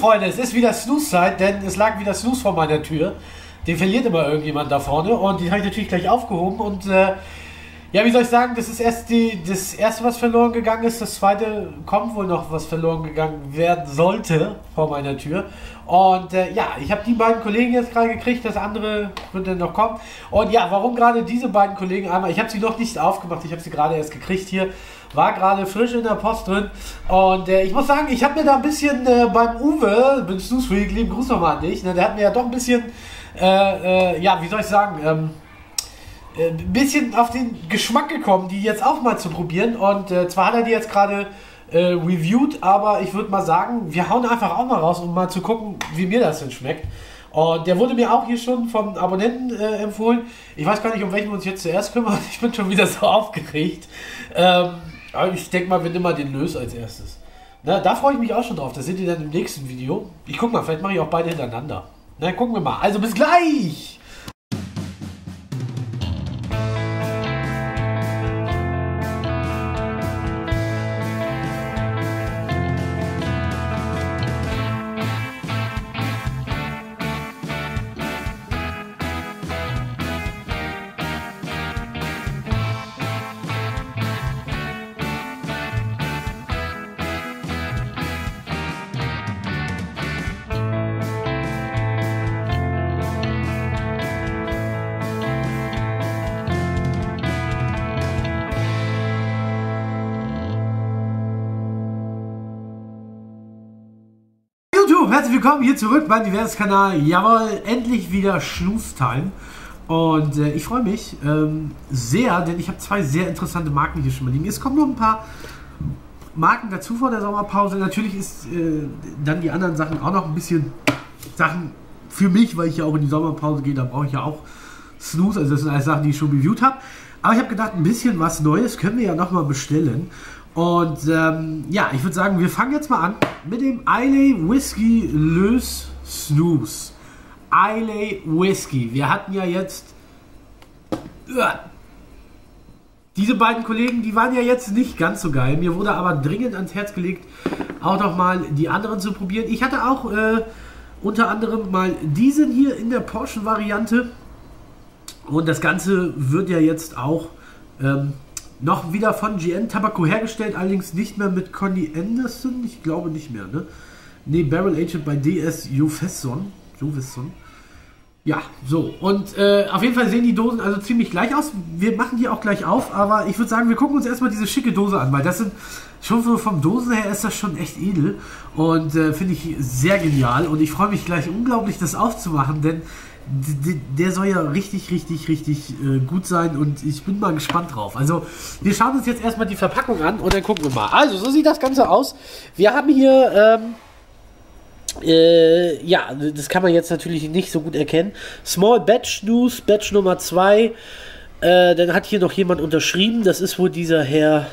Freunde, es ist wieder Snooze-Zeit, denn es lag wieder Snooze vor meiner Tür. Den verliert immer irgendjemand da vorne und den habe ich natürlich gleich aufgehoben und ja, wie soll ich sagen, das ist erst das erste, was verloren gegangen ist. Das zweite kommt wohl noch, was verloren gegangen werden sollte vor meiner Tür. Und ja, ich habe die beiden Kollegen jetzt gerade gekriegt, das andere wird dann noch kommen. Und ja, warum gerade diese beiden Kollegen einmal? Ich habe sie noch nicht aufgemacht, ich habe sie gerade erst gekriegt hier. War gerade frisch in der Post drin. Und ich muss sagen, ich habe mir da ein bisschen beim Uwe, bin Snooze Freak, lieben Gruß nochmal an dich, ne, der hat mir ja doch ein bisschen, ja, wie soll ich sagen, ein bisschen auf den Geschmack gekommen, die jetzt auch mal zu probieren. Und zwar hat er die jetzt gerade reviewed, aber ich würde mal sagen, wir hauen einfach auch mal raus, um mal zu gucken, wie mir das denn schmeckt. Und der wurde mir auch hier schon vom Abonnenten empfohlen. Ich weiß gar nicht, um welchen wir uns jetzt zuerst kümmern. Ich bin schon wieder so aufgeregt. Aber ich denke mal, wir nehmen mal den Lös als erstes. Na, da freue ich mich auch schon drauf. Das seht ihr dann im nächsten Video. Ich guck mal, vielleicht mache ich auch beide hintereinander. Na, gucken wir mal. Also bis gleich! Herzlich willkommen hier zurück beim Diverse-Kanal. Jawohl, endlich wieder Snooze-Time. Und ich freue mich sehr, denn ich habe zwei sehr interessante Marken hier schon mal liegen. Es kommen noch ein paar Marken dazu vor der Sommerpause. Natürlich ist dann die anderen Sachen auch noch ein bisschen Sachen für mich, weil ich ja auch in die Sommerpause gehe. Da brauche ich ja auch Snooze. Also das sind alles Sachen, die ich schon reviewed habe. Aber ich habe gedacht, ein bisschen was Neues können wir ja noch mal bestellen. Und ja, ich würde sagen, wir fangen jetzt mal an mit dem Islay Whisky Lös Snooze. Islay Whisky. Wir hatten ja jetzt diese beiden Kollegen, die waren ja jetzt nicht ganz so geil. Mir wurde aber dringend ans Herz gelegt, auch noch mal die anderen zu probieren. Ich hatte auch unter anderem mal diesen hier in der Portion-Variante. Und das Ganze wird ja jetzt auch noch wieder von GN Tobacco hergestellt, allerdings nicht mehr mit Connie Anderson, ich glaube nicht mehr, ne? Ne, Barrel Aged bei DS Jovesson. Ja, so. Und auf jeden Fall sehen die Dosen also ziemlich gleich aus. Wir machen die auch gleich auf, aber ich würde sagen, wir gucken uns erstmal diese schicke Dose an, weil das sind schon so vom Dosen her ist das schon echt edel und finde ich sehr genial und ich freue mich gleich unglaublich, das aufzumachen, denn der soll ja richtig gut sein und ich bin mal gespannt drauf. Also wir schauen uns jetzt erstmal die Verpackung an und dann gucken wir mal. Also so sieht das Ganze aus. Wir haben hier, ja, das kann man jetzt natürlich nicht so gut erkennen. Small Batch Snooze, Batch Nummer 2. Dann hat hier noch jemand unterschrieben. Das ist wohl dieser Herr,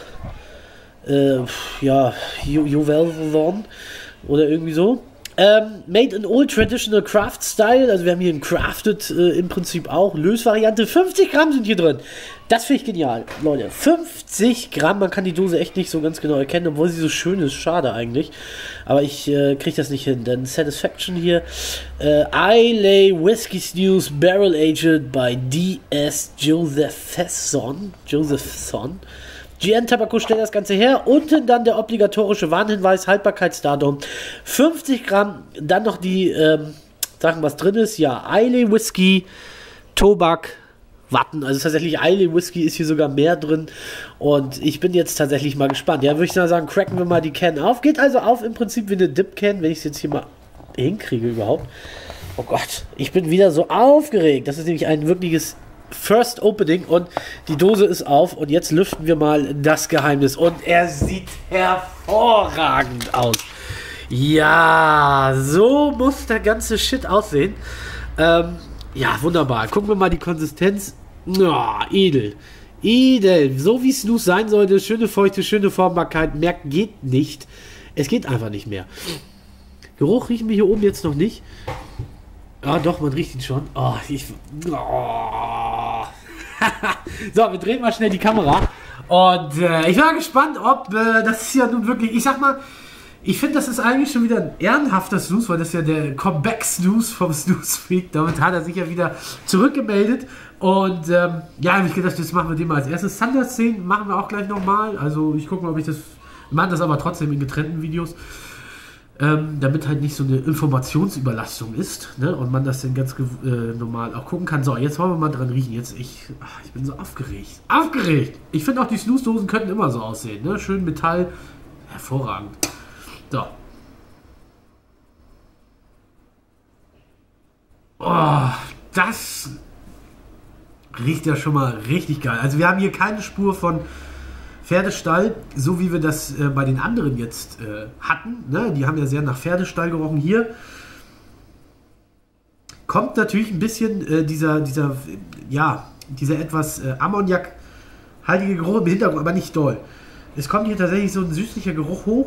ja, Jovelson oder irgendwie so. Made in Old Traditional Craft Style, also wir haben hier ein Crafted im Prinzip auch, Lösvariante, 50 Gramm sind hier drin, das finde ich genial, Leute, 50 Gramm, man kann die Dose echt nicht so ganz genau erkennen, obwohl sie so schön ist, schade eigentlich, aber ich kriege das nicht hin, denn Satisfaction hier, Islay Whisky Snooze Barrel Aged by DS Jovesson. GN Tobacco stellt das Ganze her. Unten dann der obligatorische Warnhinweis, Haltbarkeitsdatum 50 Gramm. Dann noch die Sachen, was drin ist. Ja, Islay Whisky, Tobak, Watten. Also tatsächlich Islay Whisky ist hier sogar mehr drin. Und ich bin jetzt tatsächlich mal gespannt. Ja, würde ich sagen, cracken wir mal die Can auf. Geht also auf im Prinzip wie eine Dip-Can, wenn ich es jetzt hier mal hinkriege überhaupt. Oh Gott, ich bin wieder so aufgeregt. Das ist nämlich ein wirkliches First Opening und die Dose ist auf und jetzt lüften wir mal das Geheimnis und er sieht hervorragend aus. Ja, so muss der ganze Shit aussehen. Ja, wunderbar. Gucken wir mal die Konsistenz. Oh, edel. Edel. So wie Snooze sein sollte. Schöne Feuchte, schöne Formbarkeit. Mehr geht nicht. Es geht einfach nicht mehr. Geruch riechen wir hier oben jetzt noch nicht. Ah, doch, man riecht ihn schon. Oh, so, wir drehen mal schnell die Kamera. Und ich war gespannt, ob das ist ja nun wirklich, ich sag mal, Ich finde, das ist eigentlich schon wieder ein ehrenhafter Snooze, weil das ist ja der Comeback-Snooze vom Snooze Freak. Damit hat er sich ja wieder zurückgemeldet. Und ja, habe ich gedacht, das machen wir den mal als erstes. Thunder-Szene machen wir auch gleich nochmal. Also ich gucke mal, ob ich das... Wir machen das aber trotzdem in getrennten Videos. Damit halt nicht so eine Informationsüberlastung ist, ne? Und man das dann ganz normal auch gucken kann. So, jetzt wollen wir mal dran riechen. Jetzt ich bin so aufgeregt. Aufgeregt! Ich finde auch, die Snooze-Dosen könnten immer so aussehen, ne? Schön Metall. Hervorragend. So. Oh, das riecht ja schon mal richtig geil. Also wir haben hier keine Spur von Pferdestall, so wie wir das bei den anderen jetzt hatten. Ne? Die haben ja sehr nach Pferdestall gerochen. Hier kommt natürlich ein bisschen dieser etwas ammoniakhaltige Geruch im Hintergrund, aber nicht doll. Es kommt hier tatsächlich so ein süßlicher Geruch hoch.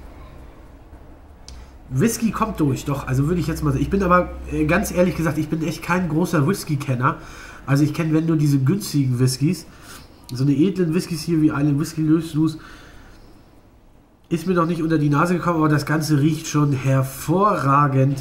Whisky kommt durch, doch, also würde ich jetzt mal sagen. Ich bin aber ganz ehrlich gesagt, ich bin echt kein großer Whisky-Kenner. Also ich kenne, wenn nur diese günstigen Whiskys. So eine edlen Whiskys hier wie Island Whisky Snooze ist mir noch nicht unter die Nase gekommen, aber das Ganze riecht schon hervorragend.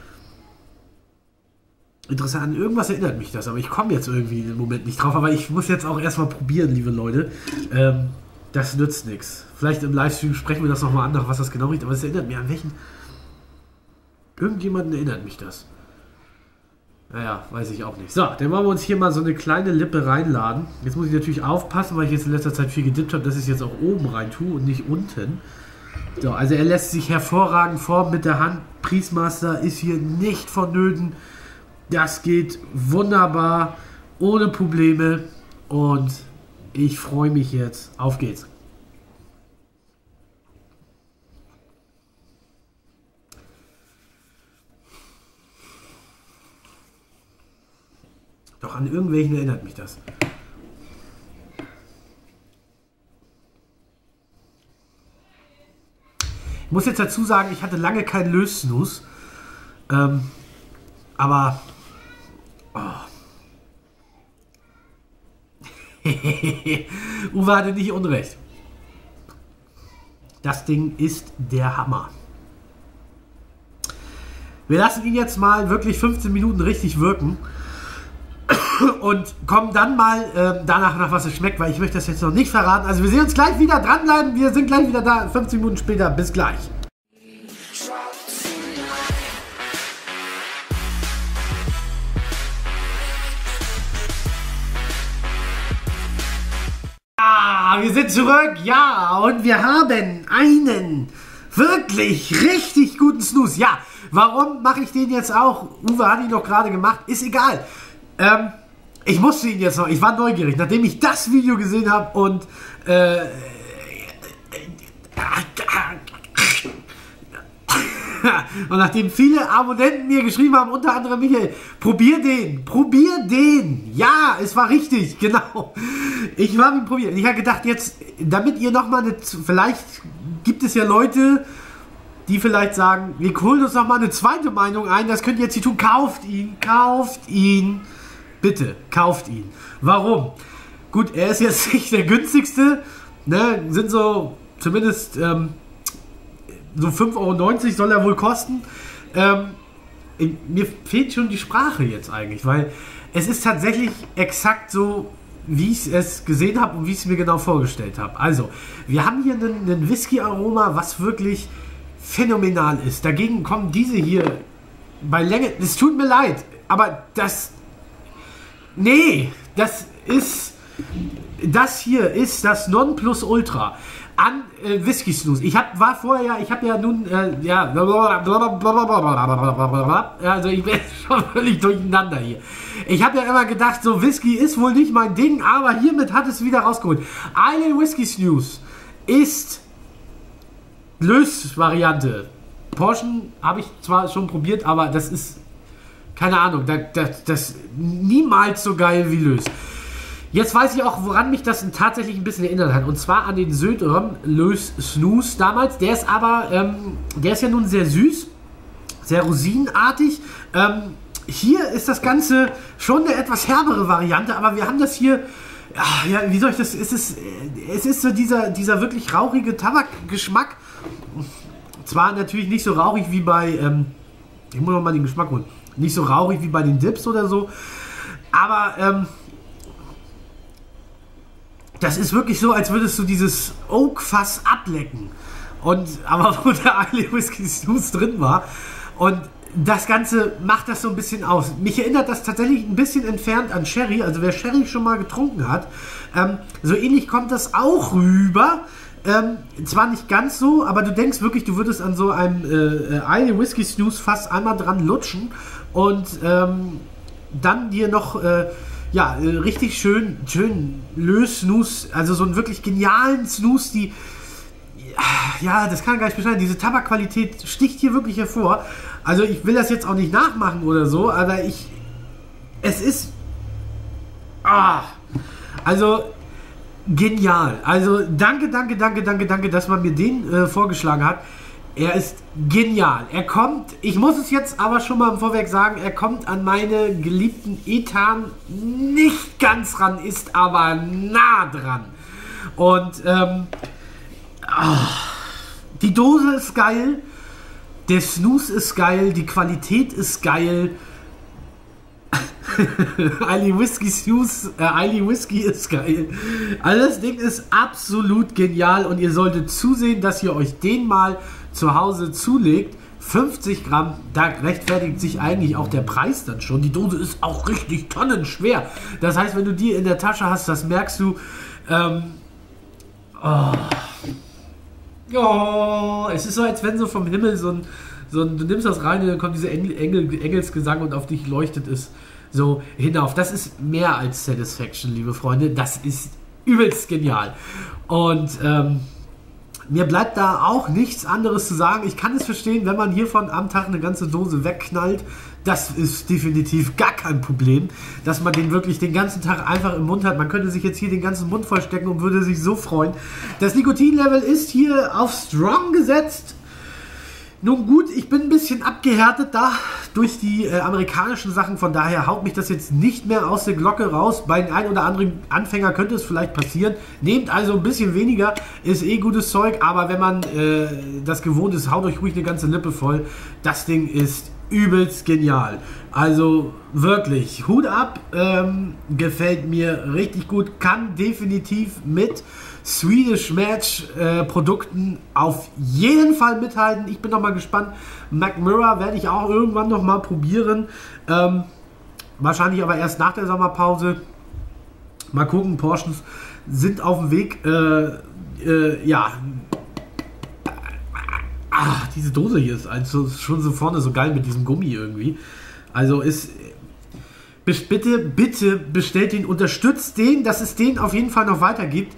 Interessant, an irgendwas erinnert mich das, aber ich komme jetzt irgendwie im Moment nicht drauf. Aber ich muss jetzt auch erstmal probieren, liebe Leute. Das nützt nichts. Vielleicht im Livestream sprechen wir das nochmal an, nach was das genau riecht, aber es erinnert mich an welchen... Irgendjemanden erinnert mich das. Naja, weiß ich auch nicht. So, dann wollen wir uns hier mal so eine kleine Lippe reinladen. Jetzt muss ich natürlich aufpassen, weil ich jetzt in letzter Zeit viel gedippt habe, dass ich es jetzt auch oben rein tue und nicht unten. So, also er lässt sich hervorragend formen mit der Hand. Priestmaster ist hier nicht vonnöten. Das geht wunderbar, ohne Probleme. Und ich freue mich jetzt. Auf geht's. Doch an irgendwelchen erinnert mich das. Ich muss jetzt dazu sagen, ich hatte lange keinen Lös-Snooze. Aber... Oh. Uwe hatte nicht unrecht. Das Ding ist der Hammer. Wir lassen ihn jetzt mal wirklich 15 Minuten richtig wirken. Und kommen dann mal danach nach, was es schmeckt, weil ich möchte das jetzt noch nicht verraten. Also wir sehen uns gleich wieder, dranbleiben, wir sind gleich wieder da, 15 Minuten später, bis gleich. Wir sind zurück, ja, und wir haben einen wirklich richtig guten Snooze. Ja, warum mache ich den jetzt auch? Uwe hat ihn doch gerade gemacht, ist egal. Ich musste ihn jetzt noch, ich war neugierig, nachdem ich das Video gesehen habe und und nachdem viele Abonnenten mir geschrieben haben, unter anderem Michael, probier den, ja, es war richtig, genau, ich habe ihn probiert, ich habe gedacht jetzt, damit ihr nochmal eine, vielleicht gibt es ja Leute, die vielleicht sagen, wir holen uns nochmal eine zweite Meinung ein, das könnt ihr jetzt hier tun, kauft ihn, bitte, kauft ihn. Warum? Gut, er ist jetzt nicht der günstigste, ne, sind so, zumindest, so 5,90 € soll er wohl kosten. Mir fehlt schon die Sprache jetzt eigentlich, weil es ist tatsächlich exakt so, wie ich es gesehen habe und wie ich es mir genau vorgestellt habe. Also, wir haben hier einen Whisky-Aroma, was wirklich phänomenal ist. Dagegen kommen diese hier bei Länge, es tut mir leid, aber das hier ist das Nonplusultra an Whisky Snooze. Ich habe also ich bin schon völlig durcheinander hier. Ich habe ja immer gedacht, so Whisky ist wohl nicht mein Ding, aber hiermit hat es wieder rausgeholt. Island Whisky Snooze ist Lös-Variante. Porschen habe ich zwar schon probiert, aber das ist keine Ahnung, das niemals so geil wie Lös. Jetzt weiß ich auch, woran mich das tatsächlich ein bisschen erinnert hat. Und zwar an den Södern Lös Snooze damals. Der ist aber, der ist ja nun sehr süß, sehr rosinenartig. Hier ist das Ganze schon eine etwas herbere Variante, aber wir haben das hier, ja, wie soll ich das, es ist so dieser wirklich rauchige Tabakgeschmack. Zwar natürlich nicht so rauchig wie bei, ich muss noch mal den Geschmack holen, nicht so rauchig wie bei den Dips oder so, aber das ist wirklich so, als würdest du dieses Oak-Fass ablecken. Aber wo der Islay Whisky Snooze drin war. Und das Ganze macht das so ein bisschen aus. Mich erinnert das tatsächlich ein bisschen entfernt an Sherry. Also wer Sherry schon mal getrunken hat, so ähnlich kommt das auch rüber. Zwar nicht ganz so, aber du denkst wirklich, du würdest an so einem Islay Whisky Snooze fast einmal dran lutschen und dann dir noch richtig schön Lös-Snooze, also so einen wirklich genialen Snooze, das kann ich gar nicht beschreiben. Diese Tabakqualität sticht hier wirklich hervor. Also ich will das jetzt auch nicht nachmachen oder so, aber es ist also genial. Also danke, dass man mir den vorgeschlagen hat. Er ist genial. Ich muss es jetzt aber schon mal im Vorweg sagen, er kommt an meine geliebten Ethan nicht ganz ran, ist aber nah dran. Und die Dose ist geil, der Snooze ist geil, die Qualität ist geil. Islay Whisky Snooze, Islay Whisky ist geil. Also das Ding ist absolut genial und ihr solltet zusehen, dass ihr euch den mal zu Hause zulegt. 50 Gramm, da rechtfertigt sich eigentlich auch der Preis dann schon. Die Dose ist auch richtig tonnenschwer. Das heißt, wenn du die in der Tasche hast, das merkst du. Es ist so, als wenn so vom Himmel du nimmst das rein und dann kommt dieser Engelsgesang und auf dich leuchtet es so hinauf. Das ist mehr als Satisfaction, liebe Freunde. Das ist übelst genial. Und mir bleibt da auch nichts anderes zu sagen. Ich kann es verstehen, wenn man hiervon am Tag eine ganze Dose wegknallt. Das ist definitiv gar kein Problem, dass man den wirklich den ganzen Tag einfach im Mund hat. Man könnte sich jetzt hier den ganzen Mund vollstecken und würde sich so freuen. Das Nikotinlevel ist hier auf Strong gesetzt. Nun gut, ich bin ein bisschen abgehärtet da durch die amerikanischen Sachen, von daher haut mich das jetzt nicht mehr aus der Glocke raus. Bei den ein oder anderen Anfänger könnte es vielleicht passieren. Nehmt also ein bisschen weniger, ist gutes Zeug, aber wenn man das gewohnt ist, haut euch ruhig eine ganze Lippe voll. Das Ding ist übelst genial. Also wirklich, Hut ab, gefällt mir richtig gut, kann definitiv mit Swedish Match Produkten auf jeden Fall mithalten. Ich bin noch mal gespannt. McMurra werde ich auch irgendwann noch mal probieren. Wahrscheinlich aber erst nach der Sommerpause. Mal gucken, Portions sind auf dem Weg. Diese Dose hier ist also schon so vorne so geil mit diesem Gummi irgendwie. Also bitte bestellt den, unterstützt den, dass es den auf jeden Fall noch weitergibt.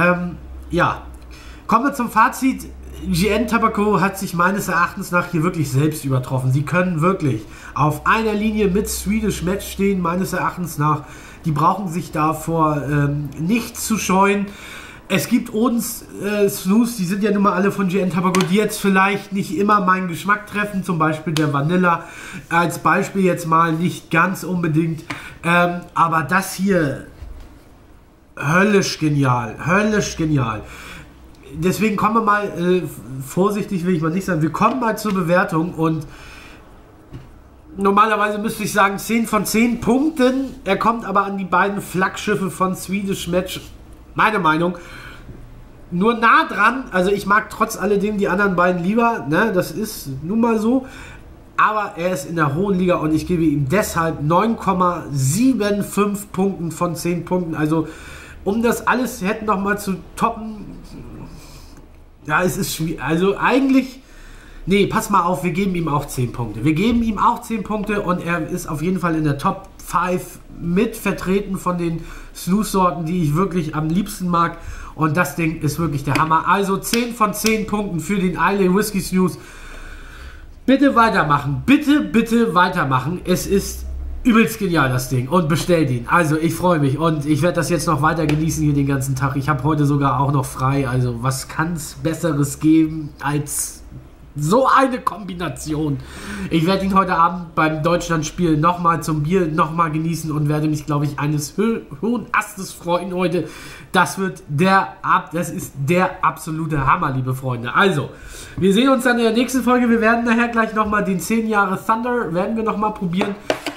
Kommen wir zum Fazit. GN Tobacco hat sich meines Erachtens nach hier wirklich selbst übertroffen. Sie können wirklich auf einer Linie mit Swedish Match stehen, meines Erachtens nach. Die brauchen sich davor nichts zu scheuen. Es gibt uns Snooze, die sind ja nun mal alle von GN Tobacco, die jetzt vielleicht nicht immer meinen Geschmack treffen, zum Beispiel der Vanilla, als Beispiel jetzt mal nicht ganz unbedingt, aber das hier, höllisch genial. Deswegen kommen wir mal, vorsichtig will ich mal nicht sagen, wir kommen mal zur Bewertung und normalerweise müsste ich sagen 10 von 10 Punkten, er kommt aber an die beiden Flaggschiffe von Swedish Match, meine Meinung, nur nah dran. Also ich mag trotz alledem die anderen beiden lieber, ne? Das ist nun mal so, aber er ist in der hohen Liga und ich gebe ihm deshalb 9,75 Punkten von 10 Punkten, also um das alles hätten noch mal zu toppen, ja, es ist schwierig, also eigentlich, nee, pass mal auf, wir geben ihm auch 10 Punkte, und er ist auf jeden Fall in der Top 5 mit vertreten von den Snooze-Sorten, die ich wirklich am liebsten mag, und das Ding ist wirklich der Hammer. Also 10 von 10 Punkten für den Islay Whisky Snooze. Bitte weitermachen, bitte weitermachen, es ist übelst genial, das Ding, und bestellt ihn. Also ich freue mich und ich werde das jetzt noch weiter genießen hier den ganzen Tag. Ich habe heute sogar auch noch frei, also was kann es Besseres geben als So eine Kombination. Ich werde ihn heute Abend beim Deutschlandspiel nochmal zum Bier nochmal genießen und werde mich, glaube ich, eines hohen Astes freuen heute. Das ist der absolute Hammer, liebe Freunde. Also, wir sehen uns dann in der nächsten Folge. Wir werden nachher gleich nochmal den 10 Jahre Thunder, werden wir nochmal probieren.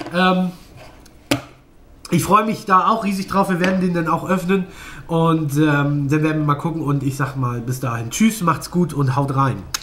Ich freue mich da auch riesig drauf. Wir werden den dann auch öffnen und dann werden wir mal gucken. Und ich sag mal bis dahin, tschüss, macht's gut und haut rein.